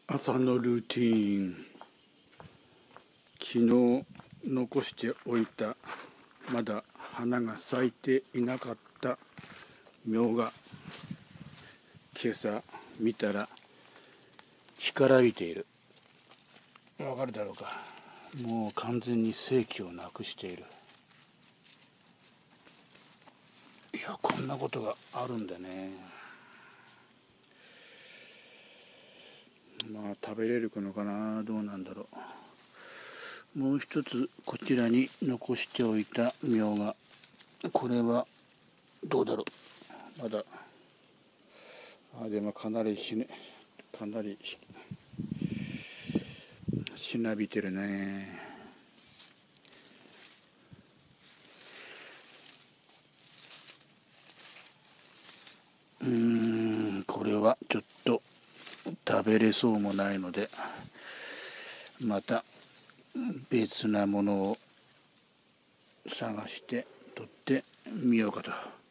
朝のルーティーン。昨日残しておいたまだ花が咲いていなかったみょうが、今朝見たら干からびている。わかるだろうか。もう完全に生気をなくしている。いや、こんなことがあるんだね。まあ食べれるのかな、どうなんだろう。もう一つこちらに残しておいたみょうが、これはどうだろう。まだでもかなりしなびてるね。これはちょっと食べれそうもないので、また別なものを探して取ってみようかと。